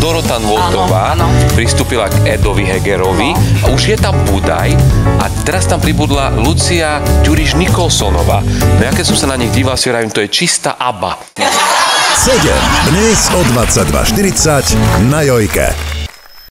Dorota Nôtová pristúpila k Edovi Hegerovi. A už je tam Budaj a teraz tam pribudla Lucia Ďuriš Nikolsonová. No ja keď som sa na nich díval, si vravím, to je čistá ABBA. 7. Dnes o 22:40 na Jojke.